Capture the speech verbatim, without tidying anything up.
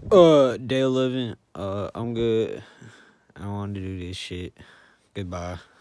Uh, day eleven. Uh, I'm good. I don't want to do this shit. Goodbye.